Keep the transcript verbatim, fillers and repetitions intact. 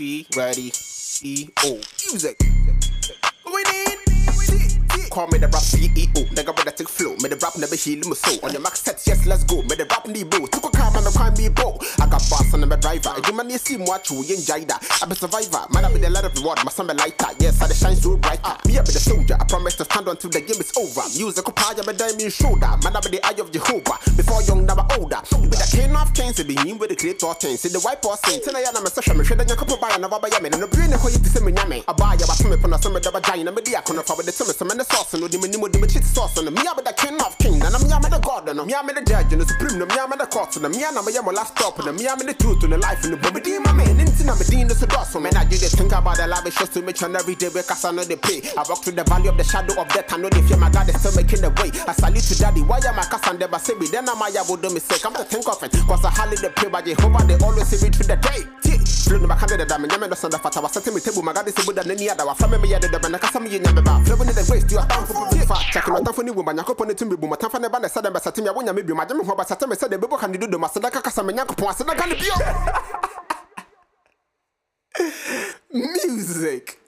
She ready. E O music. We need. Call me the rap C E O. Nigga with a tick flow. Me the rap never heal my soul. On your max set, yes, let's go. Me the rap need bro. Took a car man, I crime me bro. I got boss and I'm a driver. You man, you see what you ain't jada. I'm a survivor. Man, I be the light of the world. My son be lighter. Yes, I shine so bright. Me, I be the soldier. I promise to stand until the game is over. Music up high, I be diamond shoulder. Man, I be the eye of Jehovah. Before young, never older. With the king of kings, it be him with the great things. See the white boss saying, Tena Yana, my social, me shred and your couple buy another by Yamin. And the brain, how you to send me yammy. I buy a bathroom upon a summer double giant. I'm a diacon of the summer, some and the sauce, and the minimum. Chit sauce on the me, I'm the king of king, and I'm Yama the god, and I'm Yama the judge, and the supreme, and I'm the court, and I'm Yama Yama last stop, and I'm Yama the truth, and the life, and the Bobby, my man, and I'm a dean, the Sudosso, man. I did think about the lavish shows to make on every day because I know they pay. I walk through the valley of the shadow of death, I know they fear my God is still making the way. I salute to daddy, why am I casting the baby? Then I'm a yabo do mistake, I'm to think of it, cause I hardly the pray by Jehovah, they always see me through the day. Flow back under the dam, and Yaman the son of Fata was setting me table, my God is a good than any other. From me, I did the Banakasami in Yamaba, flowing in the waist, you are down for checking my time for new woman. Yakopon to me, my time for the band, said about Satimia, when I maybe my Jim Hobart Satim said the Bible can do the Masadaka Casamanako, and I can be music.